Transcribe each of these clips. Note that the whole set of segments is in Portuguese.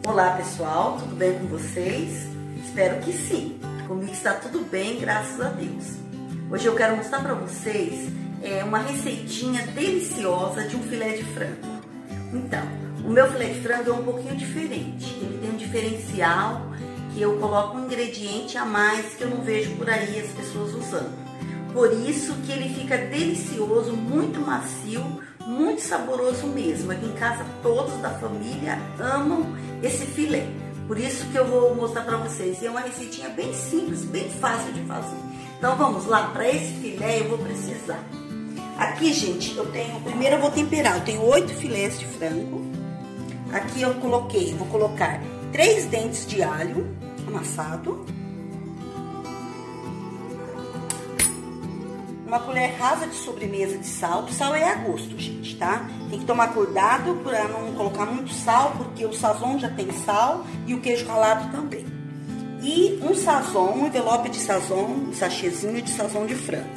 Olá pessoal, tudo bem com vocês? Espero que sim. Comigo está tudo bem, graças a Deus. Hoje eu quero mostrar para vocês uma receitinha deliciosa de um filé de frango. Então, o meu filé de frango é um pouquinho diferente. Ele tem um diferencial que eu coloco um ingrediente a mais que eu não vejo por aí as pessoas usando. Por isso que ele fica delicioso, muito macio, muito saboroso mesmo. Aqui em casa todos da família amam esse filé. Por isso que eu vou mostrar para vocês. É uma receitinha bem simples, bem fácil de fazer. Então vamos lá, para esse filé eu vou precisar. Aqui, gente, primeiro eu vou temperar. Eu tenho 8 filés de frango. Aqui eu vou colocar 3 dentes de alho amassado. Uma colher rasa de sobremesa de sal. O sal é a gosto, gente, tá? Tem que tomar cuidado para não colocar muito sal, porque o sazon já tem sal e o queijo ralado também. E um sazon, um envelope de sazon, um sachêzinho de sazon de frango.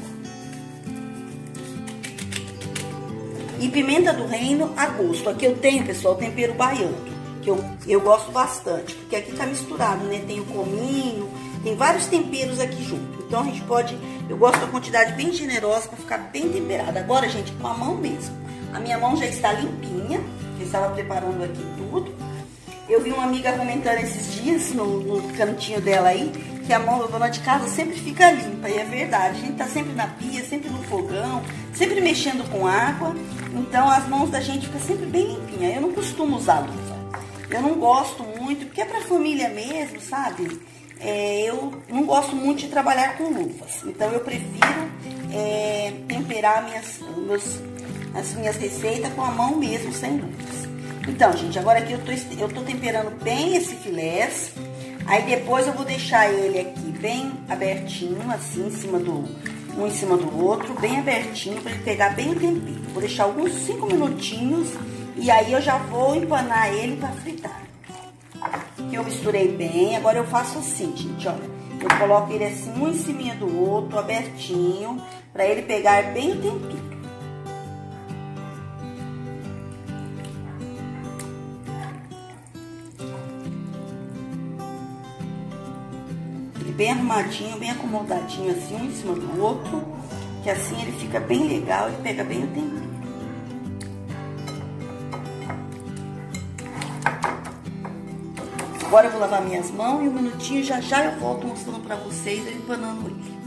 E pimenta do reino a gosto. Aqui eu tenho, pessoal, tempero baiano, que eu gosto bastante, porque aqui tá misturado, né? Tem o cominho, tem vários temperos aqui junto. Então a gente pode, eu gosto da quantidade bem generosa para ficar bem temperada. Agora, gente, com a mão mesmo. A minha mão já está limpinha, eu estava preparando aqui tudo. Eu vi uma amiga comentando esses dias no cantinho dela aí, que a mão da dona de casa sempre fica limpa, e é verdade. A gente tá sempre na pia, sempre no fogão, sempre mexendo com água, então as mãos da gente ficam sempre bem limpinha. Eu não costumo usar luva, eu não gosto muito, porque é pra família mesmo, sabe? Eu não gosto muito de trabalhar com luvas, então eu prefiro temperar as minhas receitas com a mão mesmo, sem luvas. Então, gente, agora aqui eu tô temperando bem esse filé. Aí depois eu vou deixar ele aqui bem abertinho, assim, um em cima do outro, bem abertinho, para ele pegar bem o tempero. Vou deixar alguns 5 minutinhos e aí eu já vou empanar ele para fritar. Aqui eu misturei bem, agora eu faço assim, gente, olha. Eu coloco ele assim, um em cima do outro, abertinho, para ele pegar bem o tempero. Bem arrumadinho, bem acomodadinho assim, um em cima do outro, que assim ele fica bem legal e pega bem o tempero. Agora eu vou lavar minhas mãos e um minutinho, já eu volto mostrando pra vocês eu empanando ele.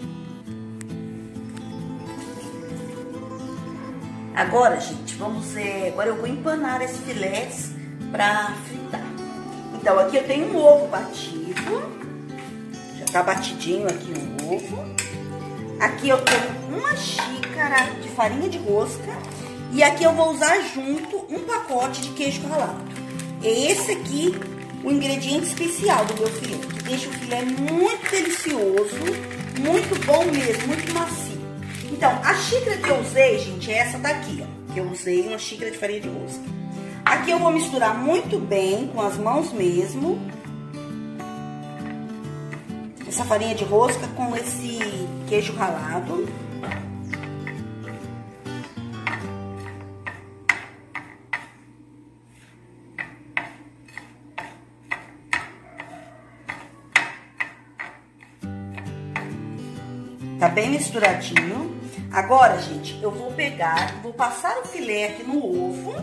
Agora, gente, agora eu vou empanar esse filé pra fritar. Então, aqui eu tenho um ovo batido. Tá batidinho aqui o ovo. Aqui eu tenho uma xícara de farinha de rosca. E aqui eu vou usar junto um pacote de queijo ralado. É esse aqui o ingrediente especial do meu filé, que deixa o filé muito delicioso, muito bom mesmo, muito macio. Então, a xícara que eu usei, gente, é essa daqui, ó. Que eu usei uma xícara de farinha de rosca. Aqui eu vou misturar muito bem com as mãos mesmo. Essa farinha de rosca com esse queijo ralado. Tá bem misturadinho. Agora, gente, eu vou passar o filé aqui no ovo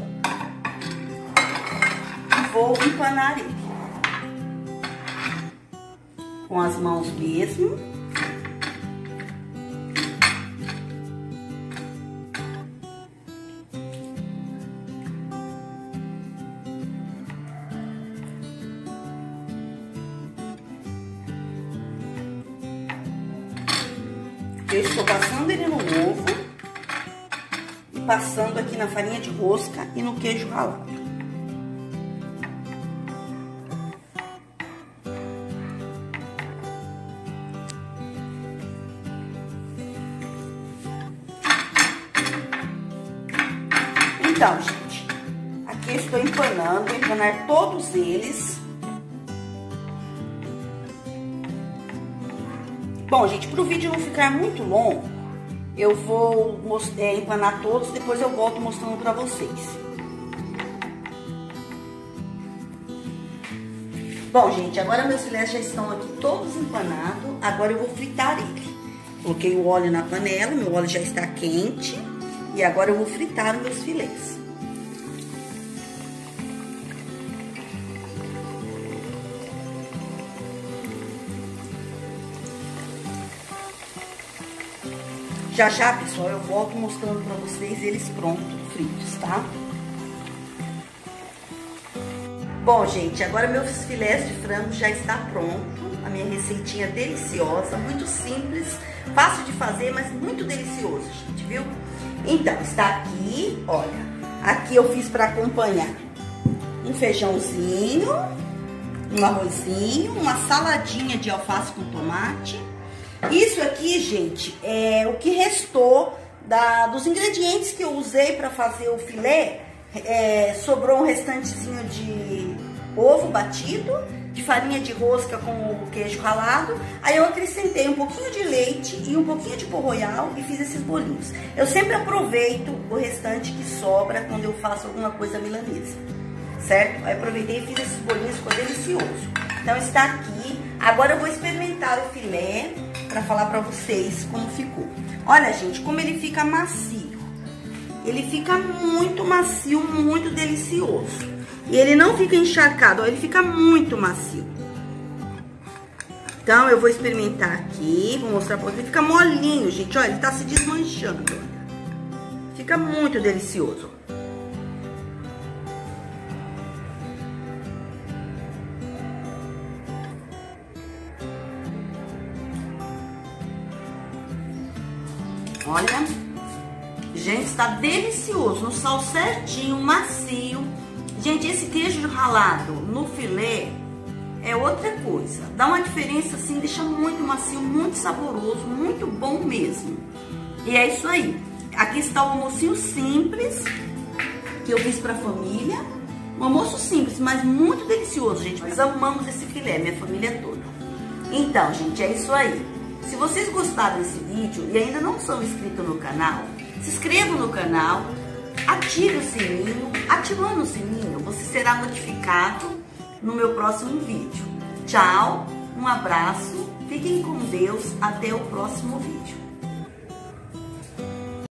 e vou empanar ele. Com as mãos mesmo. Eu estou passando ele no ovo e passando aqui na farinha de rosca e no queijo ralado. Então, gente, aqui eu estou empanando, vou empanar todos eles. Bom, gente, para o vídeo não ficar muito longo, eu vou empanar todos, depois eu volto mostrando para vocês. Bom, gente, agora meus filés já estão aqui todos empanados. Agora eu vou fritar ele. Coloquei o óleo na panela, meu óleo já está quente. E agora eu vou fritar os meus filés. Já já, pessoal, eu volto mostrando pra vocês eles prontos, fritos, tá? Bom, gente, agora meus filés de frango já está pronto. A minha receitinha deliciosa, muito simples, fácil de fazer, mas muito delicioso, gente, viu? Então, está aqui, olha, aqui eu fiz para acompanhar um feijãozinho, um arrozinho, uma saladinha de alface com tomate. Isso aqui, gente, é o que restou dos ingredientes que eu usei para fazer o filé. Sobrou um restantezinho de ovo batido, de farinha de rosca com o queijo ralado. Aí eu acrescentei um pouquinho de leite e um pouquinho de pão royal e fiz esses bolinhos. Eu sempre aproveito o restante que sobra quando eu faço alguma coisa milanesa, certo? Aí aproveitei e fiz esses bolinhos, ficou delicioso. Então está aqui. Agora eu vou experimentar o filé para falar para vocês como ficou. Olha, gente, como ele fica macio. Ele fica muito macio, muito delicioso. E ele não fica encharcado, ó, ele fica muito macio. Então, eu vou experimentar aqui, vou mostrar pra vocês. Fica molinho, gente, ó, ele tá se desmanchando. Fica muito delicioso. Olha, gente, está delicioso, no sal certinho, macio. Gente, esse queijo ralado no filé é outra coisa. Dá uma diferença assim, deixa muito macio, muito saboroso, muito bom mesmo. E é isso aí. Aqui está o almocinho simples que eu fiz para a família. Um almoço simples, mas muito delicioso, gente. Nós amamos esse filé, minha família toda. Então, gente, é isso aí. Se vocês gostaram desse vídeo e ainda não são inscritos no canal, se inscrevam no canal, ative o sininho. Ativando o sininho, você será notificado no meu próximo vídeo. Tchau, um abraço, fiquem com Deus, até o próximo vídeo.